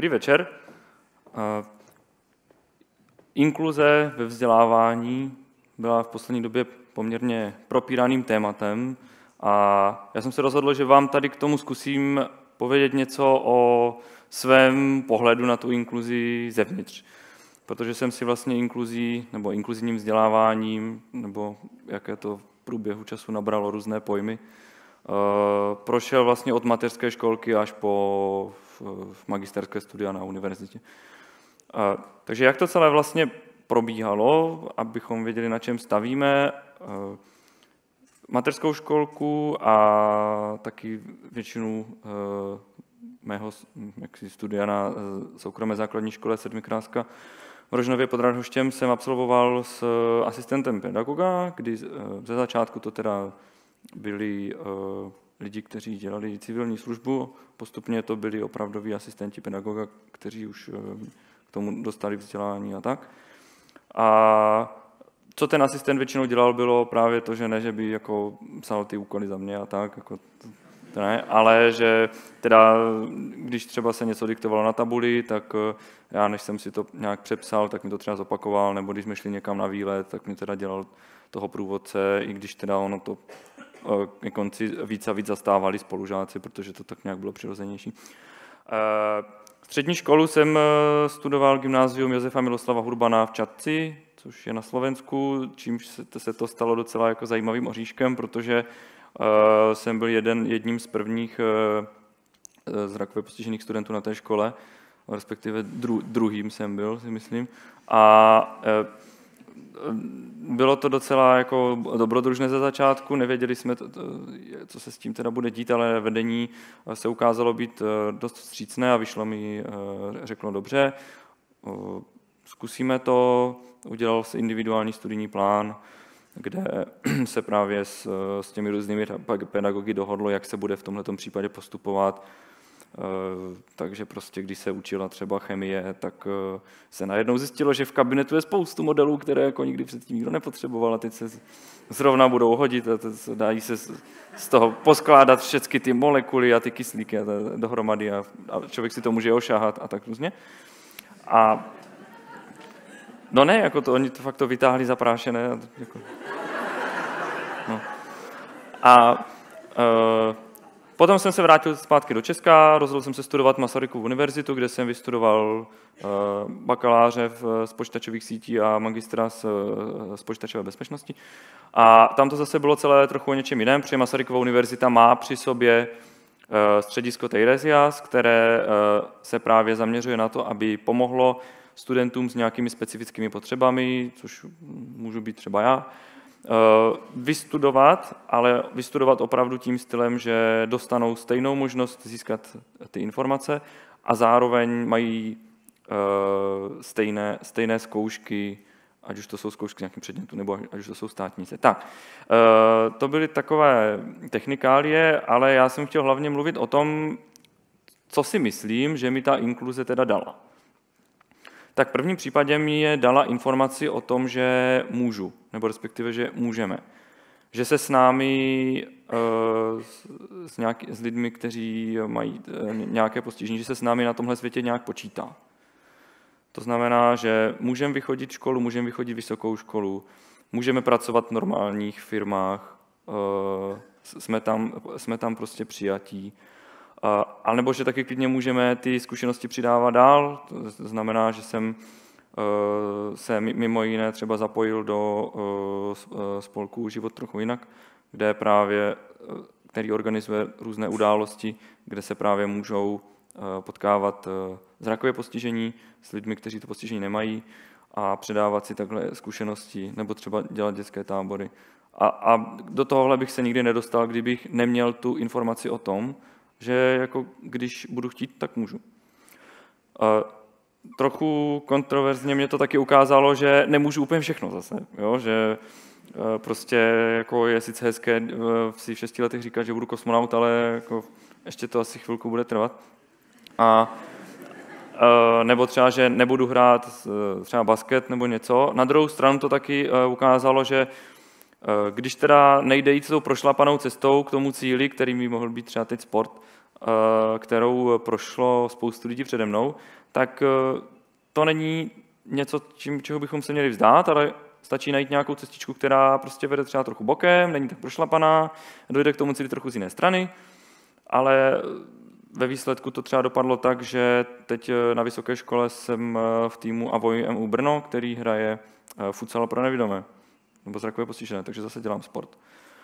Dobrý večer. Inkluze ve vzdělávání byla v poslední době poměrně propíraným tématem a já jsem se rozhodl, že vám tady k tomu zkusím povědět něco o svém pohledu na tu inkluzi zevnitř. Protože jsem si vlastně inkluzí nebo inkluzivním vzděláváním, nebo jaké to v průběhu času nabralo různé pojmy, prošel vlastně od mateřské školky až po magisterské studia na univerzitě. Takže jak to celé vlastně probíhalo, abychom věděli, na čem stavíme. Mateřskou školku a taky většinu mého studia na soukromé základní škole Sedmikráska v Rožnově pod Radhoštěm jsem absolvoval s asistentem pedagoga, kdy ze začátku to teda byli lidi, kteří dělali civilní službu, postupně to byli opravdoví asistenti pedagoga, kteří už k tomu dostali vzdělání a tak. A co ten asistent většinou dělal, bylo právě to, že ne, že by jako psal ty úkoly za mě a tak, jako ne, ale že teda, když třeba se něco diktovalo na tabuli, tak já, než jsem si to nějak přepsal, tak mi to třeba zopakoval, nebo když jsme šli někam na výlet, tak mi teda dělal toho průvodce, i když teda ono to ke konci víc a víc zastávali spolužáci, protože to tak nějak bylo přirozenější. Střední školu jsem studoval gymnázium Josefa Miloslava Hurbana v Čadci, což je na Slovensku, čímž se to stalo docela jako zajímavým oříškem, protože jsem byl jedním z prvních zrakově postižených studentů na té škole, respektive druhým jsem byl, si myslím. A bylo to docela jako dobrodružné ze začátku, nevěděli jsme, co se s tím teda bude dít, ale vedení se ukázalo být dost vstřícné a vyšlo mi, řeklo dobře, zkusíme to, udělal se individuální studijní plán, kde se právě s těmi různými pedagogy dohodlo, jak se bude v tomhletom případě postupovat. Takže prostě, když se učila třeba chemie, tak se najednou zjistilo, že v kabinetu je spoustu modelů, které jako nikdy předtím nikdo nepotřeboval a teď se zrovna budou hodit a dají se z toho poskládat všechny ty molekuly a ty kyslíky a dohromady a člověk si to může ošahat a tak různě. A no ne, jako to, oni to fakt to vytáhli zaprášené. Jako. No. A potom jsem se vrátil zpátky do Česka, rozhodl jsem se studovat Masarykovu univerzitu, kde jsem vystudoval bakaláře z počítačových sítí a magistra z počítačové bezpečnosti. A tam to zase bylo celé trochu o něčem jiném, protože Masarykova univerzita má při sobě středisko Teiresias, které se právě zaměřuje na to, aby pomohlo studentům s nějakými specifickými potřebami, což můžu být třeba já, vystudovat, ale vystudovat opravdu tím stylem, že dostanou stejnou možnost získat ty informace a zároveň mají stejné zkoušky, ať už to jsou zkoušky nějakým předmětu, nebo ať už to jsou státnice. Tak, to byly takové technikálie, ale já jsem chtěl hlavně mluvit o tom, co si myslím, že mi ta inkluze teda dala. Tak v prvním případě mi dala informaci o tom, že můžu, nebo respektive, že můžeme. Že se s námi, s lidmi, kteří mají nějaké postižení, že se s námi na tomhle světě nějak počítá. To znamená, že můžeme vychodit školu, můžeme vychodit vysokou školu, můžeme pracovat v normálních firmách, jsme tam prostě přijatí. A nebo že taky klidně můžeme ty zkušenosti přidávat dál. To znamená, že jsem se mimo jiné třeba zapojil do spolku Život trochu jinak, který organizuje různé události, kde se právě můžou potkávat zrakové postižení s lidmi, kteří to postižení nemají a předávat si takhle zkušenosti nebo třeba dělat dětské tábory. A do tohohle bych se nikdy nedostal, kdybych neměl tu informaci o tom, že jako když budu chtít, tak můžu. Trochu kontroverzně mě to taky ukázalo, že nemůžu úplně všechno zase, jo? Že prostě jako je sice hezké v svých 6 letech říkat, že budu kosmonaut, ale jako ještě to asi chvilku bude trvat. Nebo třeba, že nebudu hrát třeba basket nebo něco. Na druhou stranu to taky ukázalo, že když teda nejde jít tou prošlapanou cestou k tomu cíli, který by mohl být třeba teď sport, kterou prošlo spoustu lidí přede mnou, tak to není něco, čeho bychom se měli vzdát, ale stačí najít nějakou cestičku, která prostě vede třeba trochu bokem, není tak prošlapaná, dojde k tomu celý trochu z jiné strany, ale ve výsledku to třeba dopadlo tak, že teď na vysoké škole jsem v týmu Avoj MU Brno, který hraje futsal pro nevidomé, nebo zrakové postižené, takže zase dělám sport.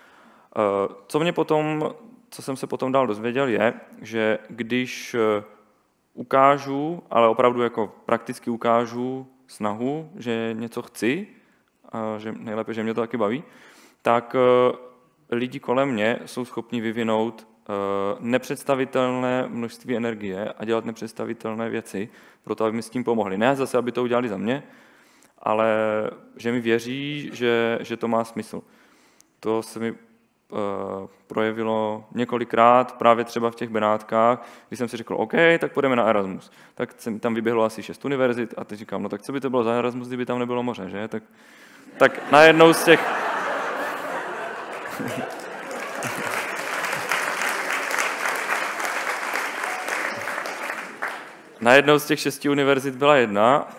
Co jsem se potom dál dozvěděl, je, že když ukážu, ale opravdu jako prakticky ukážu snahu, že něco chci, a že nejlépe, že mě to taky baví, tak lidi kolem mě jsou schopni vyvinout nepředstavitelné množství energie a dělat nepředstavitelné věci, proto aby mi s tím pomohli. Ne zase, aby to udělali za mě, ale že mi věří, že to má smysl. To se mi projevilo několikrát, právě třeba v těch Benátkách, kdy jsem si řekl, OK, tak půjdeme na Erasmus. Tak se tam vyběhlo asi 6 univerzit a teď říkám, no tak co by to bylo za Erasmus, kdyby tam nebylo moře, že? Tak najednou z těch... Najednou z těch 6 univerzit byla jedna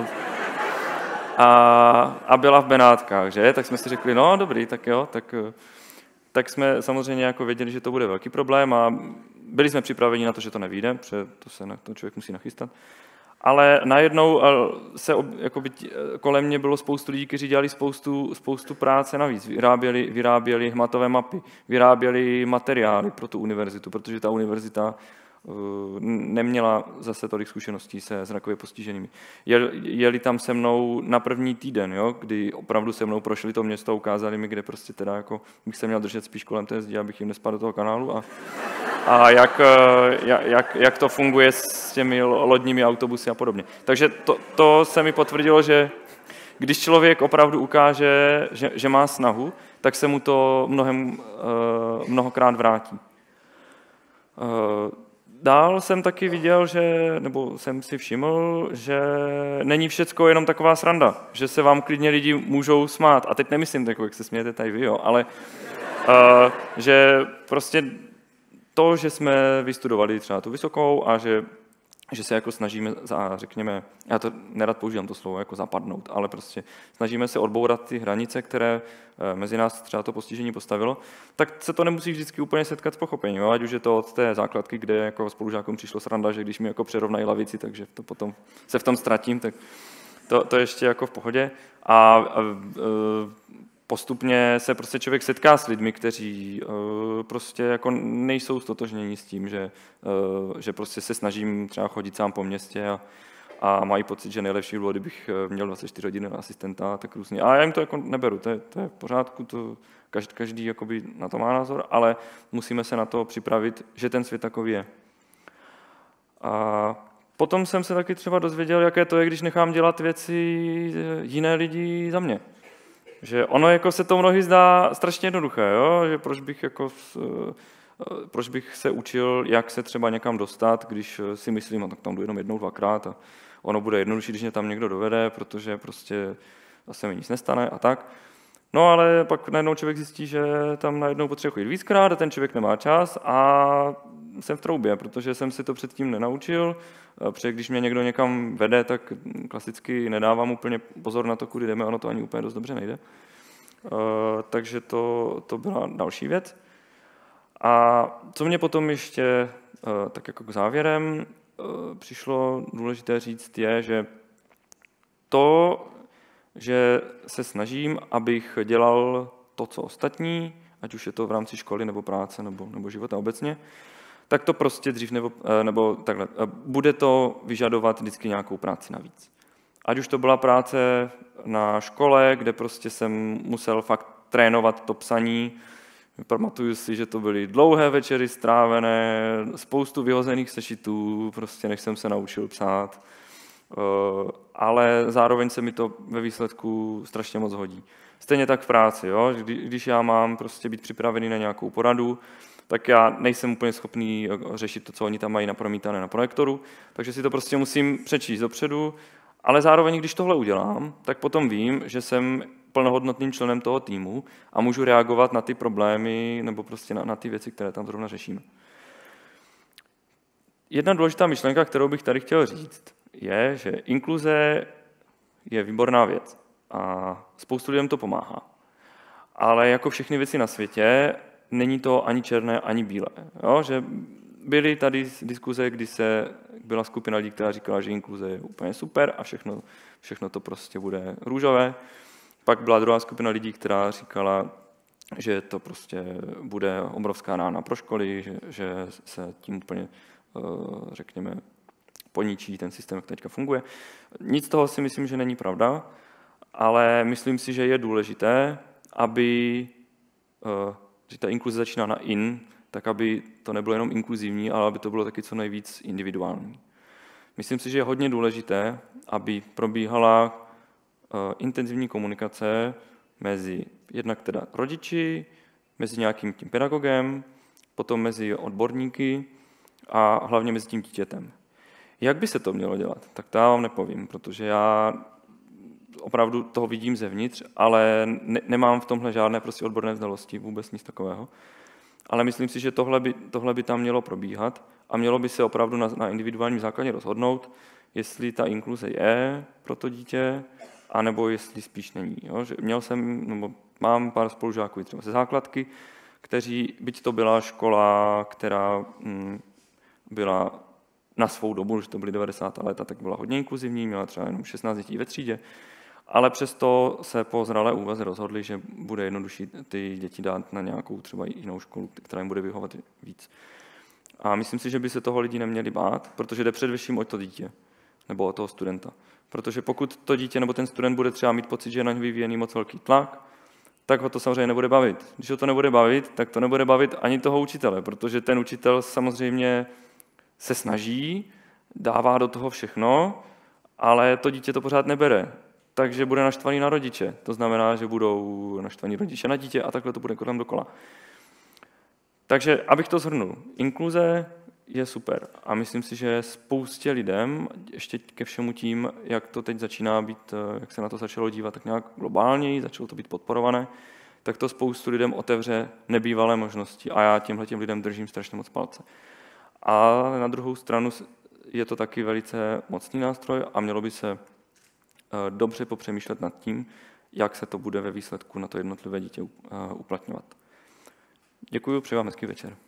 a byla v Benátkách, že? Tak jsme si řekli, no dobrý, tak jo, tak jsme samozřejmě jako věděli, že to bude velký problém a byli jsme připraveni na to, že to nevyjde, protože to se na to člověk musí nachystat. Ale najednou kolem mě bylo spoustu lidí, kteří dělali spoustu práce navíc. Vyráběli hmatové mapy, vyráběli materiály pro tu univerzitu, protože ta univerzita neměla zase tolik zkušeností se zrakově postiženými. Jeli tam se mnou na první týden, jo, kdy opravdu se mnou prošli to město a ukázali mi, kde prostě teda jako bych se měl držet spíš kolem té zdi, abych jim nespadl do toho kanálu a jak to funguje s těmi lodními autobusy a podobně. Takže to se mi potvrdilo, že když člověk opravdu ukáže, že má snahu, tak se mu to mnohokrát vrátí. Dál jsem taky viděl, nebo jsem si všiml, že není všecko jenom taková sranda, že se vám klidně lidi můžou smát. A teď nemyslím tak, jak se smějete tady vy, jo, ale že prostě to, že jsme vystudovali třeba tu vysokou a že se jako snažíme, řekněme, já to nerad používám to slovo jako zapadnout, ale prostě snažíme se odbourat ty hranice, které mezi nás třeba to postižení postavilo, tak se to nemusí vždycky úplně setkat s pochopením, ať už je to od té základky, kde jako spolužákům přišlo sranda, že když mi jako přerovnají lavici, takže to potom se v tom ztratím, tak to ještě jako v pohodě. A postupně se prostě člověk setká s lidmi, kteří prostě jako nejsou stotožnění s tím, že prostě se snažím třeba chodit sám po městě a mají pocit, že nejlepší bylo, kdybych měl 24 hodin asistenta, tak různě. A já jim to jako neberu, to je v pořádku, to každý jakoby na to má názor, ale musíme se na to připravit, že ten svět takový je. A potom jsem se taky třeba dozvěděl, jaké to je, když nechám dělat věci jiné lidi za mě. Že ono jako se to mnohdy zdá strašně jednoduché, jo? Že proč bych se učil, jak se třeba někam dostat, když si myslím, no, tak tam jdu jenom jednou, dvakrát a ono bude jednodušší, když mě tam někdo dovede, protože prostě zase mi nic nestane a tak. No ale pak najednou člověk zjistí, že tam najednou potřebuje chodit víckrát a ten člověk nemá čas a jsem v troubě, protože jsem si to předtím nenaučil, protože když mě někdo někam vede, tak klasicky nedávám úplně pozor na to, kudy jdeme, ono to ani úplně dost dobře nejde. Takže to byla další věc. A co mě potom ještě tak jako k závěrem přišlo důležité říct je, že že se snažím, abych dělal to, co ostatní, ať už je to v rámci školy nebo práce nebo života obecně, tak to prostě dřív nebo takhle. Bude to vyžadovat vždycky nějakou práci navíc. Ať už to byla práce na škole, kde prostě jsem musel fakt trénovat to psaní. Pamatuju si, že to byly dlouhé večery strávené, spoustu vyhozených sešitů, prostě než jsem se naučil psát. Ale zároveň se mi to ve výsledku strašně moc hodí. Stejně tak v práci, jo? Když já mám prostě být připravený na nějakou poradu, tak já nejsem úplně schopný řešit to, co oni tam mají napromítané na projektoru, takže si to prostě musím přečíst dopředu, ale zároveň, když tohle udělám, tak potom vím, že jsem plnohodnotným členem toho týmu a můžu reagovat na ty problémy nebo prostě na ty věci, které tam zrovna řešíme. Jedna důležitá myšlenka, kterou bych tady chtěl říct, je, že inkluze je výborná věc a spoustu lidem to pomáhá. Ale jako všechny věci na světě, není to ani černé, ani bílé. Jo? Že byly tady diskuze, kdy byla skupina lidí, která říkala, že inkluze je úplně super a všechno to prostě bude růžové. Pak byla druhá skupina lidí, která říkala, že to prostě bude obrovská rána pro školy, že se tím úplně, řekněme, poničí ten systém, jak teďka funguje. Nic z toho si myslím, že není pravda, ale myslím si, že je důležité, aby, že ta inkluze začíná na in, tak aby to nebylo jenom inkluzivní, ale aby to bylo taky co nejvíc individuální. Myslím si, že je hodně důležité, aby probíhala intenzivní komunikace mezi jednak teda rodiči, mezi nějakým tím pedagogem, potom mezi odborníky a hlavně mezi tím dítětem. Jak by se to mělo dělat? Tak to já vám nepovím, protože já opravdu toho vidím zevnitř, ale nemám v tomhle žádné prostě odborné znalosti, vůbec nic takového. Ale myslím si, že tohle by tam mělo probíhat a mělo by se opravdu na individuálním základě rozhodnout, jestli ta inkluze je pro to dítě, anebo jestli spíš není. Jo? Že mám pár spolužáků třeba ze základky, kteří, byť to byla škola, která byla na svou dobu, že to byly 90. léta, tak byla hodně inkluzivní, měla třeba jenom 16 dětí ve třídě, ale přesto se po zralé úvaze rozhodli, že bude jednodušší ty děti dát na nějakou třeba jinou školu, která jim bude vyhovovat víc. A myslím si, že by se toho lidi neměli bát, protože jde především o to dítě nebo o toho studenta. Protože pokud to dítě nebo ten student bude třeba mít pocit, že je na něj vyvíjený moc velký tlak, tak ho to samozřejmě nebude bavit. Když ho to nebude bavit, tak to nebude bavit ani toho učitele, protože ten učitel samozřejmě se snaží, dává do toho všechno, ale to dítě to pořád nebere. Takže bude naštvaný na rodiče. To znamená, že budou naštvaní rodiče na dítě a takhle to bude kolem dokola. Takže, abych to shrnul, inkluze je super a myslím si, že spoustě lidem, ještě ke všemu tím, jak to teď začíná být, jak se na to začalo dívat tak nějak globálněji, začalo to být podporované, tak to spoustu lidem otevře nebývalé možnosti a já těmhletěm lidem držím strašně moc palce. A na druhou stranu je to taky velice mocný nástroj a mělo by se dobře popřemýšlet nad tím, jak se to bude ve výsledku na to jednotlivé dítě uplatňovat. Děkuji, přeji vám hezký večer.